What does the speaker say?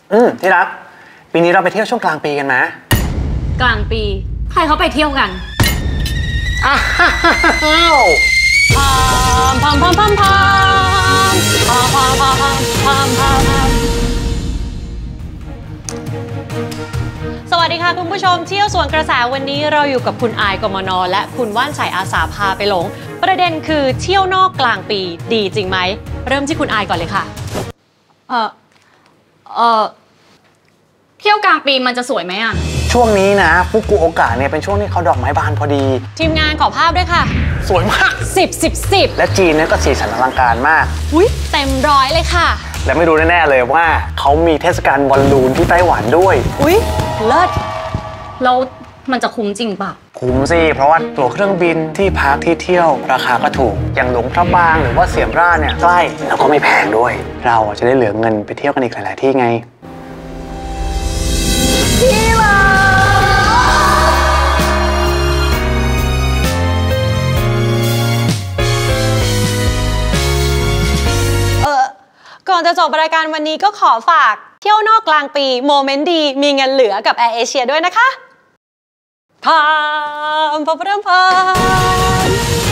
ที่รักปีนี้เราไปเที่ยวช่วงกลางปีกันไหมกลางปีใครเขาไปเที่ยวกันอ้าวพามสวัสดีค่ะคุณผู้ชมเที่ยวสวนกระแสวันนี้เราอยู่กับคุณอายกมนและคุณว่านชัยอาสาพาไปหลงประเด็นคือเที่ยวนอกกลางปีดีจริงไหมเริ่มที่คุณอายก่อนเลยค่ะเที่ยวกลางปีมันจะสวยไหมอ่ะช่วงนี้นะฟุกุโอกะเนี่ยเป็นช่วงที่เขาดอกไม้บานพอดีทีมงานขอภาพด้วยค่ะสวยมาก 10 และจีนเนี่ยก็สีสันอลังการมากอุ๊ยเต็มร้อยเลยค่ะและไม่รู้แน่ๆเลยว่าเขามีเทศกาลบอลลูนที่ไต้หวันด้วยอุ๊ยเลิศแล้วมันจะคุ้มจริงป่ะคุ้มสิเพราะว่าตั๋วเครื่องบินที่พักที่เที่ยวราคาก็ถูกอย่างหลวงพระบางหรือว่าเสียมราชเนี่ยใกล้แล้วก็ไม่แพงด้วยเราจะได้เหลือเงินไปเที่ยวกันอีกหลายๆที่ไงก่อนจะจบรายการวันนี้ก็ขอฝากเที่ยวนอกกลางปีโมเมนต์ดีมีเงินเหลือกับแอร์เอเชียด้วยนะคะพาม